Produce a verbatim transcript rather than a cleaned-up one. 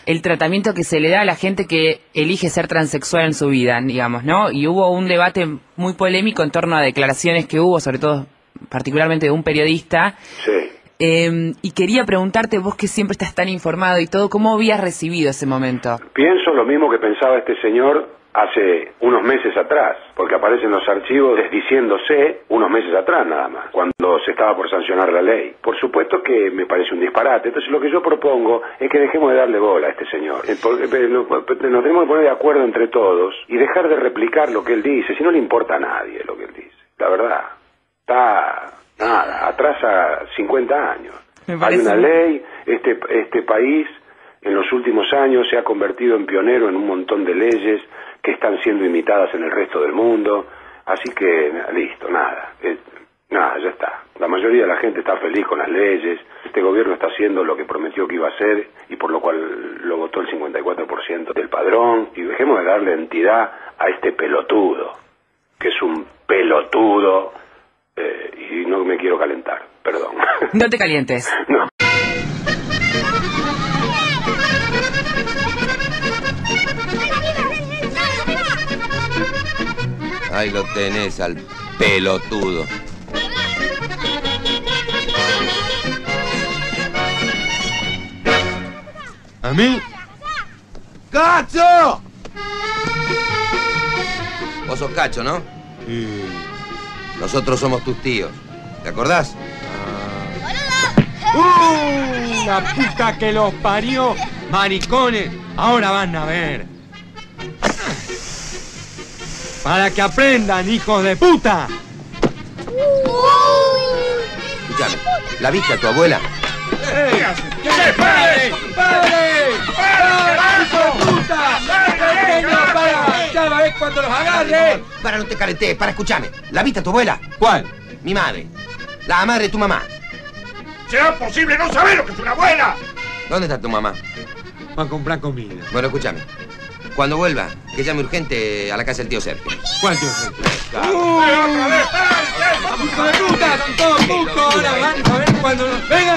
el tratamiento que se le da a la gente que elige ser transexual en su vida, digamos, ¿no? Y hubo un debate muy polémico en torno a declaraciones que hubo, sobre todo, particularmente de un periodista. Sí. Eh, y quería preguntarte, vos que siempre estás tan informado y todo, ¿cómo habías recibido ese momento? Pienso lo mismo que pensaba este señor hace unos meses atrás, porque aparecen los archivos desdiciéndose unos meses atrás nada más, cuando se estaba por sancionar la ley. Por supuesto que me parece un disparate. Entonces lo que yo propongo es que dejemos de darle bola a este señor. Nos tenemos que poner de acuerdo entre todos y dejar de replicar lo que él dice, si no le importa a nadie lo que él dice. La verdad, está... nada, atrasa cincuenta años. Hay una ley, este, este país en los últimos años se ha convertido en pionero en un montón de leyes que están siendo imitadas en el resto del mundo, así que listo, nada, eh, nada, ya está. La mayoría de la gente está feliz con las leyes, este gobierno está haciendo lo que prometió que iba a hacer y por lo cual lo votó el cincuenta y cuatro por ciento del padrón, y dejemos de darle entidad a este pelotudo, que es un pelotudo. Eh, y no me quiero calentar, perdón. No te calientes. No. Ahí lo tenés al pelotudo. ¿A mí? ¡Cacho! Vos sos Cacho, ¿no? Sí. Nosotros somos tus tíos. ¿Te acordás? ¡Uh! La puta que los parió. Maricones, ahora van a ver. Para que aprendan, hijos de puta. Escuchame, ¿la viste a tu abuela? ¡Eh! ¿Qué haces? ¡Padre! ¡Padre! ¡Padre! ¡Hijo de puta! ¡Pequeño, para! ¡Ya va a ver cuando los agarre! Para, no te calentés, para, escuchame. ¿La viste a tu abuela? ¿Cuál? Mi madre. La madre de tu mamá. ¿Será posible no saber lo que es una abuela? ¿Dónde está tu mamá? Va a comprar comida. Bueno, escúchame. Cuando vuelva, que llame urgente a la casa del tío Sergio. ¿Cuál tío Sergio? ¡Uh! ¡Hijo de puta! ¡Son todos putos! Ahora van a ver cuando nos vengan.